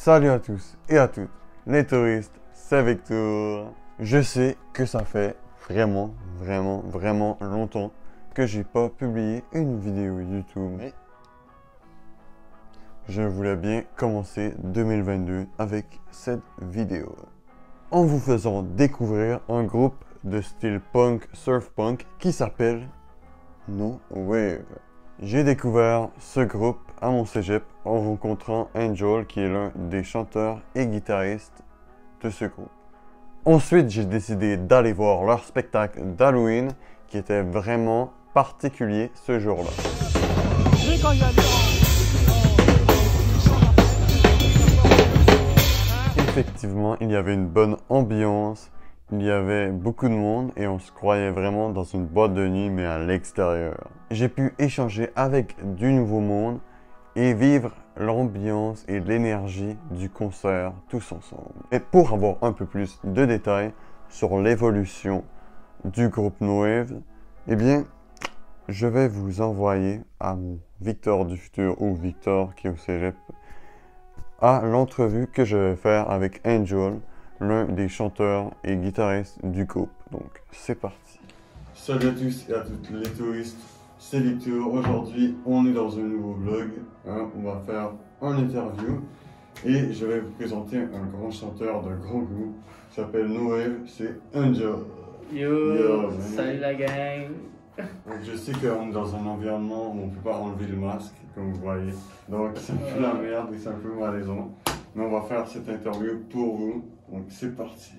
Salut à tous et à toutes, les touristes, c'est Victor. Je sais que ça fait vraiment longtemps que j'ai pas publié une vidéo YouTube. Mais je voulais bien commencer 2022 avec cette vidéo. En vous faisant découvrir un groupe de style punk, surf punk qui s'appelle No Wave. J'ai découvert ce groupe à mon cégep en rencontrant Angel qui est l'un des chanteurs et guitaristes de ce groupe. Ensuite, j'ai décidé d'aller voir leur spectacle d'Halloween qui était vraiment particulier ce jour-là. Effectivement, il y avait une bonne ambiance, il y avait beaucoup de monde et on se croyait vraiment dans une boîte de nuit mais à l'extérieur. J'ai pu échanger avec du nouveau monde et vivre l'ambiance et l'énergie du concert tous ensemble. Et pour avoir un peu plus de détails sur l'évolution du groupe No Wave, eh bien, je vais vous envoyer à mon Victor du futur ou Victor qui est au cégep à l'entrevue que je vais faire avec Angel, l'un des chanteurs et guitaristes du groupe. Donc, c'est parti. Salut à tous et à toutes les touristes, c'est Victor. Aujourd'hui, on est dans un nouveau vlog. On va faire un interview et je vais vous présenter un grand chanteur d'un grand groupe qui s'appelle No Wave, c'est Angel. Yo, salut la gang. Donc, je sais qu'on est dans un environnement où on ne peut pas enlever le masque, comme vous voyez. Donc, c'est un peu la merde et c'est un peu malaisant. Mais on va faire cette interview pour vous. Donc, c'est parti.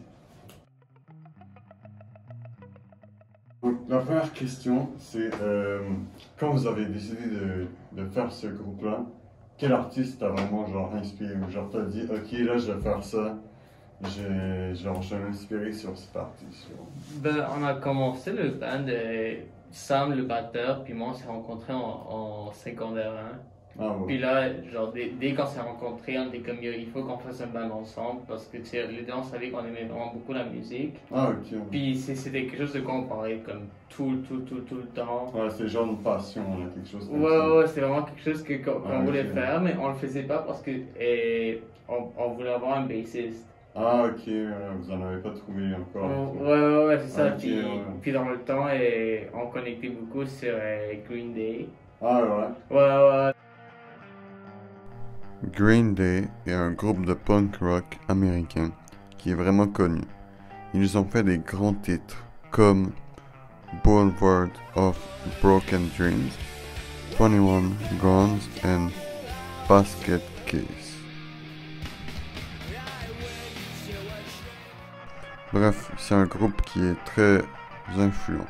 Donc, la première question, c'est quand vous avez décidé de faire ce groupe-là, quel artiste t'a vraiment genre inspiré? Genre, t'as dit, ok, là, je vais faire ça. Je vais m'inspirer sur cet artiste. Ben, on a commencé le band de Sam, le batteur, puis moi, on s'est rencontrés en secondaire 1. Ah ouais. Puis là, genre, dès qu'on s'est rencontrés, on était comme, yo, il faut qu'on fasse un band ensemble, parce que, tu sais, les deux, on savait qu'on aimait vraiment beaucoup la musique. Ah, ok. Puis c'était quelque chose de quoi on parlait comme tout le temps. Ouais, c'est genre une passion, là, quelque chose comme ça. Ouais, c'était vraiment quelque chose qu'on voulait faire, mais on le faisait pas parce que on voulait avoir un bassiste. Ah, ok, vous en avez pas trouvé encore. Ouais, c'est ça. Okay, puis dans le temps, on connectait beaucoup sur Green Day. Ah, ouais. Ouais. Green Day est un groupe de punk rock américain qui est vraiment connu. Ils ont fait des grands titres comme Boulevard of Broken Dreams, 21 Guns and Basket Case. Bref, c'est un groupe qui est très influent.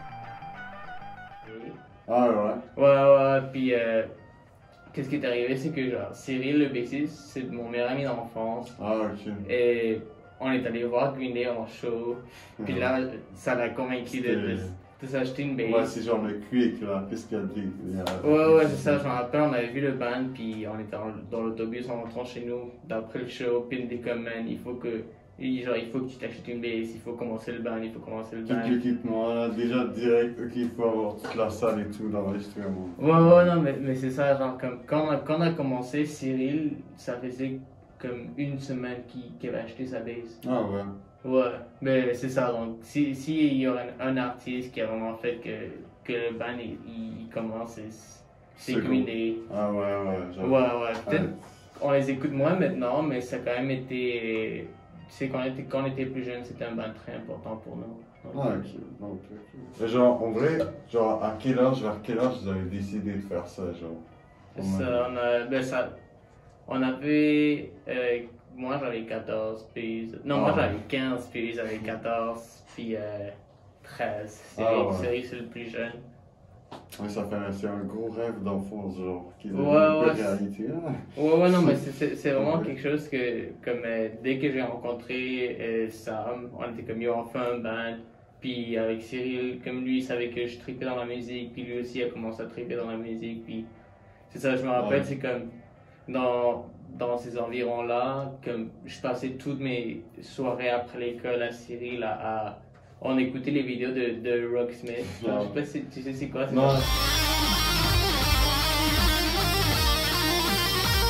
Ah Ouais, puis qu'est-ce qui est arrivé, c'est que genre, Cyril, le bassiste, c'est mon meilleur ami d'enfance. Ah, ok. Et on est allé voir Green Day en show, puis là, ça l'a convaincu de s'acheter une bass. Ouais, c'est genre le quick, la piscadille. Ouais, c'est ça, je me rappelle, on avait vu le band, puis on était dans l'autobus en rentrant chez nous, d'après le show, puis on était comme, man, il faut que tu t'achètes une bass, il faut commencer le band. Tout l'équipement, là, déjà direct, ok, il faut avoir toute la salle et tout dans l'enregistrement. Ouais, non, mais c'est ça, genre, comme, quand on a commencé, Cyril, ça faisait comme une semaine qu'il avait acheté sa bass. Ah ouais. Ouais, mais c'est ça, donc, si il y aurait un artiste qui a vraiment fait que le band, il commence, c'est Green Day. Ah ouais, Ouais, peut-être on les écoute moins maintenant, mais ça a quand même été... C'est quand on était plus jeune, c'était un band très important pour nous. Donc, ok. Mais genre, en vrai, genre, vers quel âge vous avez décidé de faire ça, genre? Ça, on avait... moi, j'avais 14, puis... Non, moi, j'avais 15, puis ils avaient 14, puis 13. Cyril, c'est le plus jeune. Oui, c'est un gros rêve d'enfance, genre, qui est devenu réalité. Ouais, non, mais c'est vraiment quelque chose que, comme dès que j'ai rencontré Sam, on était comme, yo, on fait un band. Puis avec Cyril, comme lui, il savait que je tripais dans la musique, puis lui aussi a commencé à triper dans la musique. Puis c'est ça, je me rappelle, c'est comme, dans ces environs-là, comme je passais toutes mes soirées après l'école à Cyril on écoutait les vidéos de Rocksmith. Je sais pas si tu sais c'est quoi. Non.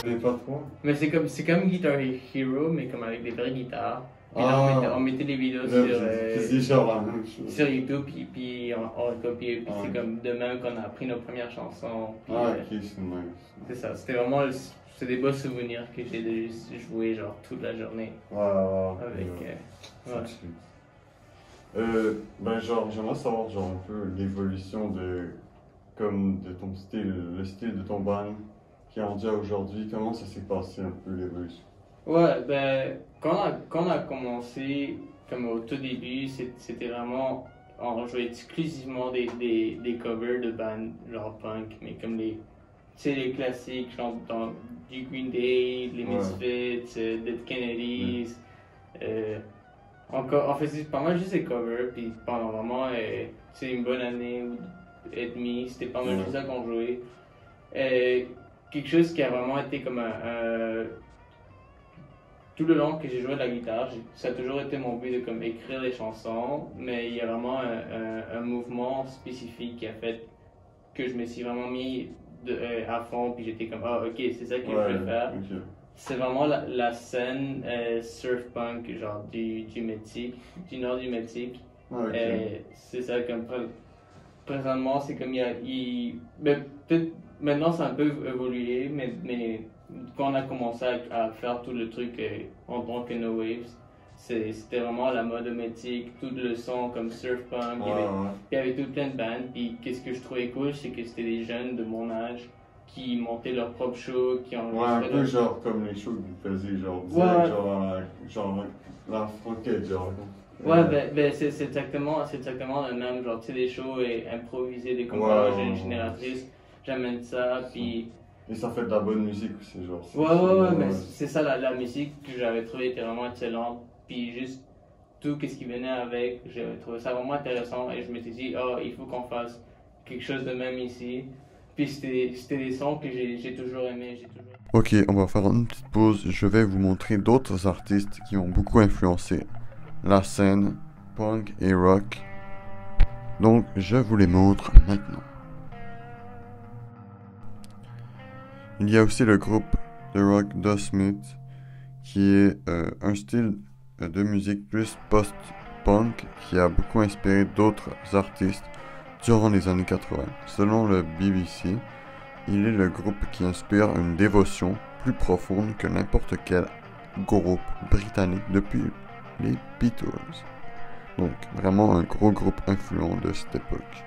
connais pas trop. Mais c'est comme Guitar Hero, mais comme avec des vraies guitares. Puis là, on mettait des vidéos C'est genre la même chose. sur YouTube, puis on recopiait. Puis c'est comme de même qu'on a appris nos premières chansons. Puis, ok, c'est nice. c'est ça, c'était vraiment c'est des beaux souvenirs que j'ai de jouer genre toute la journée. Avec. Ben genre, j'aimerais savoir genre un peu l'évolution de ton style, le style de ton band qui est rendu à aujourd'hui. Comment ça s'est passé un peu l'évolution? Ouais, ben, quand on a commencé, comme au tout début, c'était vraiment, on jouait exclusivement des covers de bands genre punk, mais comme tu sais, les classiques, genre du Green Day, les Misfits, Dead Kennedys. On faisait pas mal juste des covers, puis pendant vraiment, c'est une bonne année et demie, c'était pas mal juste ça qu'on jouait. Quelque chose qui a vraiment été comme tout le long que j'ai joué de la guitare, ça a toujours été mon but de comme écrire des chansons, mais il y a vraiment un mouvement spécifique qui a fait que je me suis vraiment mis à fond, puis j'étais comme ah ok, c'est ça que je veux faire. Okay. C'est vraiment la scène surf punk genre du Mexique, du nord du Mexique. C'est ça comme présentement c'est comme ben, peut-être maintenant ça a un peu évolué, mais quand on a commencé à faire tout le truc en tant que No Waves, c'était vraiment la mode métique, tout le son comme surf punk, il y avait tout plein de bandes, puis qu'est-ce que je trouvais cool, c'est que c'était des jeunes de mon âge qui montaient leur propre show, qui enregistraient... un peu genre comme les shows que vous faisiez, genre genre la franquette, genre. Ben c'est exactement le même, genre tu sais des shows et improviser des combats, j'ai une génératrice, j'amène ça, puis... Et ça fait de la bonne musique aussi, genre. Mais c'est ça, la musique que j'avais trouvé était vraiment excellente. Puis juste tout ce qui venait avec, j'avais trouvé ça vraiment intéressant. Et je m'étais dit, il faut qu'on fasse quelque chose de même ici. Puis c'était des sons que j'ai toujours aimé. Ok, on va faire une petite pause. Je vais vous montrer d'autres artistes qui ont beaucoup influencé la scène punk et rock. Donc, je vous les montre maintenant. Il y a aussi le groupe de rock The Smiths, qui est un style de musique plus post-punk qui a beaucoup inspiré d'autres artistes durant les années 80. Selon le BBC, il est le groupe qui inspire une dévotion plus profonde que n'importe quel groupe britannique depuis les Beatles. Donc vraiment un gros groupe influent de cette époque.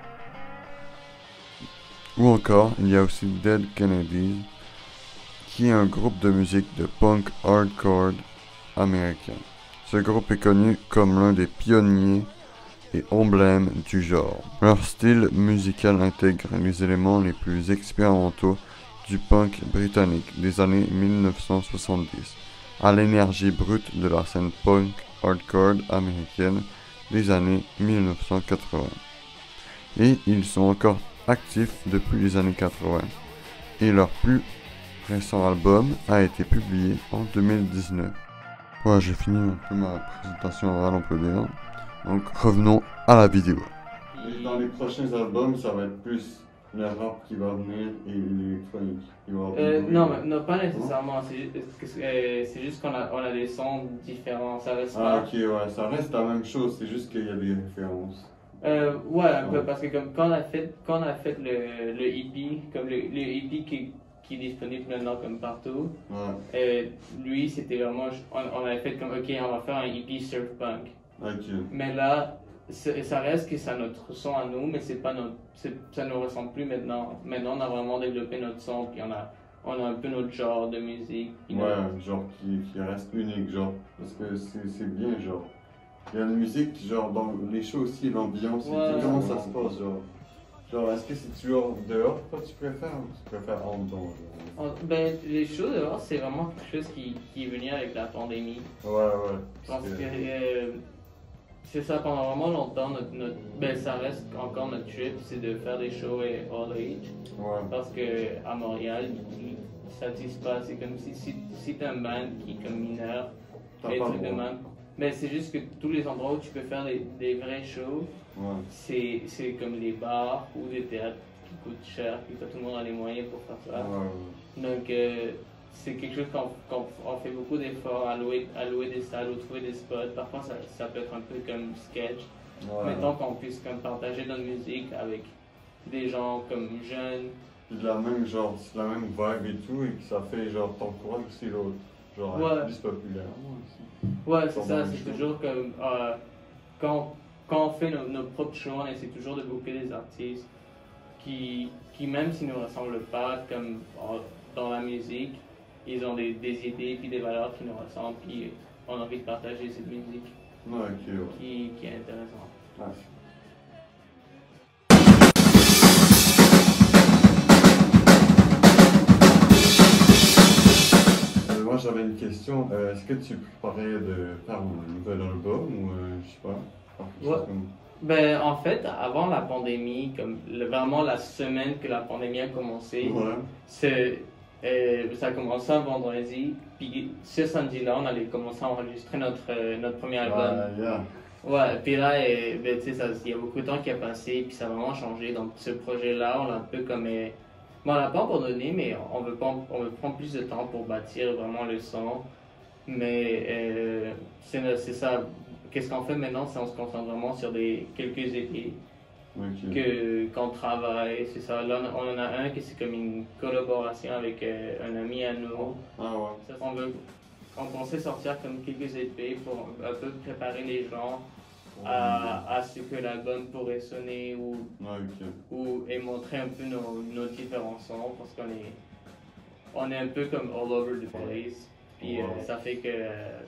Ou encore, il y a aussi Dead Kennedys, qui est un groupe de musique de punk hardcore américain. Ce groupe est connu comme l'un des pionniers et emblèmes du genre. Leur style musical intègre les éléments les plus expérimentaux du punk britannique des années 1970 à l'énergie brute de la scène punk hardcore américaine des années 1980. Et ils sont encore actifs depuis les années 80. Et leur plus récent album a été publié en 2019. Voilà, j'ai fini un peu ma présentation orale, on peut dire. Donc revenons à la vidéo. Et dans les prochains albums, ça va être plus le rap qui va venir et l'électronique. Non, pas nécessairement. C'est juste qu'on a des sons différents. Ça reste pas... ok, ouais, ça reste la même chose, c'est juste qu'il y a des références. Un peu, parce que comme quand on a fait le EP, comme le EP qui est disponible maintenant comme partout, lui c'était vraiment, on avait fait comme ok, on va faire un EP surf punk. Mais là, ça reste que c'est notre son à nous, mais c'est pas ça nous ressemble plus maintenant. Maintenant on a vraiment développé notre son, puis on a un peu notre genre de musique. Genre qui reste unique, genre, parce que c'est bien, genre. Il y a une musique, genre, dans les shows aussi, l'ambiance, comment ça se passe, genre? Genre, est-ce que c'est toujours dehors que tu préfères ou tu préfères en dedans? Ben, les shows dehors, c'est vraiment quelque chose qui est venu avec la pandémie. Parce que c'est ça, pendant vraiment longtemps, ben, ça reste encore notre trip, c'est de faire des shows all age. Parce que à Montréal, ça n'existe pas. C'est comme si t'as un band qui est comme mineur, et trucs de même. Mais c'est juste que tous les endroits où tu peux faire des vrais shows, c'est comme les bars ou des théâtres qui coûtent cher, puis pas tout le monde a les moyens pour faire ça. Donc c'est quelque chose qu'on fait beaucoup d'efforts à louer des salles ou trouver des spots. Parfois, ça peut être un peu comme sketch. Ouais. Mettons qu'on puisse comme partager notre musique avec des gens comme jeunes. Puis de la même genre, c'est la même vibe et tout, et que ça fait genre t'encourages aussi l'autre. Genre Ouais. être plus populaire. Ouais, c'est Sur ça, le c'est show. toujours comme quand on fait nos propres shows, on essaie toujours de booker des artistes qui même s'ils ne nous ressemblent pas comme dans la musique, ils ont des idées puis des valeurs qui nous ressemblent, puis on a envie de partager cette musique Ouais, ok, ouais. qui est intéressante. Ouais. Moi j'avais une question. Est-ce que tu préparais de faire un nouvel album ou je sais pas, faire quelque chose comme... Ben, en fait, avant la pandémie, comme vraiment la semaine que la pandémie a commencé, ça a commencé un vendredi, puis ce samedi-là, on allait commencer à enregistrer notre premier album. Yeah. Ouais, puis là, ben, tu sais, il y a beaucoup de temps qui a passé, puis ça a vraiment changé. Donc, ce projet-là, on l'a un peu comme. Bon, on l'a pas abandonné, mais on veut prendre plus de temps pour bâtir vraiment le son. Mais c'est ça. Qu'est-ce qu'on fait maintenant, c'est on se concentre vraiment sur quelques EP qu'on travaille. C'est ça. Là, on en a un qui c'est comme une collaboration avec un ami à nous. Ah ouais. Ça, on pensait sortir comme quelques EP pour un peu préparer les gens à ce que l'album pourrait sonner et montrer un peu nos différents sons parce on est un peu comme all over the place. Puis ça fait que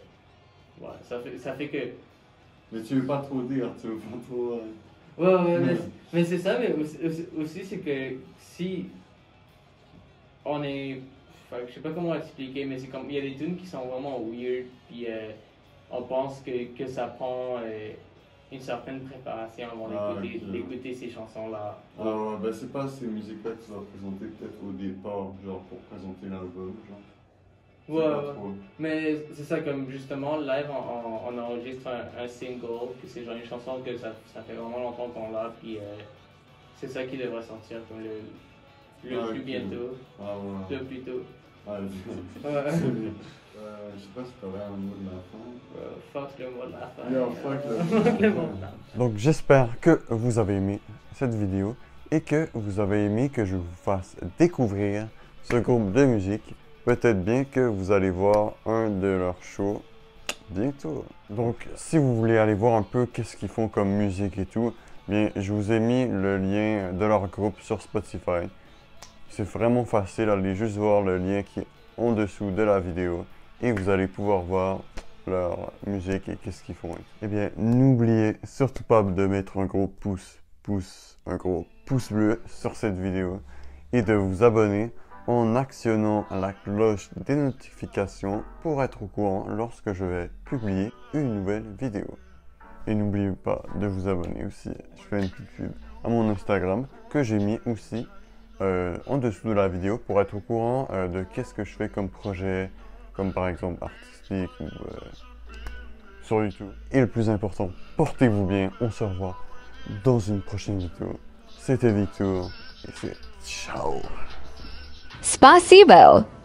ça fait que Mais tu veux pas trop dire, tu veux pas trop... ouais, mais c'est ça, mais aussi c'est que si on est... Enfin, je sais pas comment expliquer, mais c'est comme... Il y a des tunes qui sont vraiment weird, puis on pense que ça prend une certaine préparation avant d'écouter ces chansons-là. Ah ouais, ben c'est pas ces musiques-là que tu vas présenter peut-être au départ, genre pour présenter l'album, genre. Ouais. Mais c'est ça, comme justement, live, on enregistre un single, puis c'est genre une chanson que ça fait vraiment longtemps qu'on l'a, puis c'est ça qui devrait sortir comme le plus bientôt, Ah ouais. le plus tôt. Ah, Ouais. je sais pas si t'aurais un mot de la fin. Fuck le mot de la fin. Yeah, fuck le mot de la fin. Donc j'espère que vous avez aimé cette vidéo et que vous avez aimé que je vous fasse découvrir ce groupe de musique. Peut-être bien que vous allez voir un de leurs shows bientôt. Donc si vous voulez aller voir un peu qu'est-ce qu'ils font comme musique et tout, bien je vous ai mis le lien de leur groupe sur Spotify. C'est vraiment facile, allez juste voir le lien qui est en dessous de la vidéo et vous allez pouvoir voir leur musique et qu'est-ce qu'ils font. Eh bien, n'oubliez surtout pas de mettre un gros pouce bleu sur cette vidéo et de vous abonner en actionnant la cloche des notifications pour être au courant lorsque je vais publier une nouvelle vidéo. Et n'oubliez pas de vous abonner aussi, je fais une petite pub à mon Instagram que j'ai mis aussi en dessous de la vidéo pour être au courant de qu'est-ce que je fais comme projet, comme par exemple artistique ou sur YouTube. Et le plus important, portez-vous bien, on se revoit dans une prochaine vidéo. C'était Victor et c'est ciao. Spasibo.